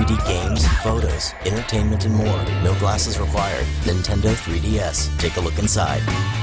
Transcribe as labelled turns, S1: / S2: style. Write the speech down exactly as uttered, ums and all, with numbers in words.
S1: three D games, photos, entertainment, and more. No glasses required. Nintendo three D S. Take a look inside.